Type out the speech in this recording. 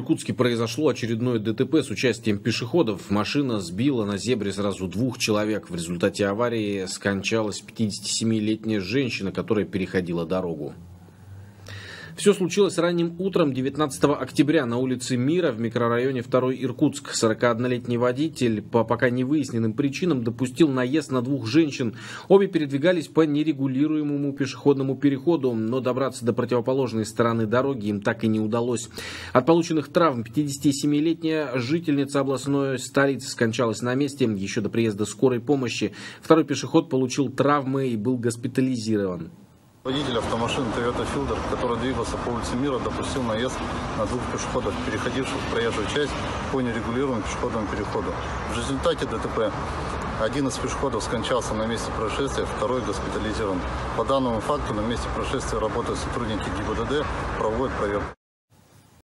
Иркутске произошло очередное ДТП с участием пешеходов. Машина сбила на зебре сразу 2 человек. В результате аварии скончалась 57-летняя женщина, которая переходила дорогу. Все случилось ранним утром 19 октября на улице Мира в микрорайоне 2 Иркутск. 41-летний водитель по пока невыясненным причинам допустил наезд на 2 женщин. Обе передвигались по нерегулируемому пешеходному переходу, но добраться до противоположной стороны дороги им так и не удалось. От полученных травм 57-летняя жительница областной столицы скончалась на месте еще до приезда скорой помощи. Второй пешеход получил травмы и был госпитализирован. Водитель автомашины Toyota Fielder, который двигался по улице Мира, допустил наезд на 2 пешеходов, переходивших в проезжую часть по нерегулируемому пешеходному переходу. В результате ДТП один из пешеходов скончался на месте происшествия, второй госпитализирован. По данному факту на месте происшествия работают сотрудники ГИБДД, проводят проверку.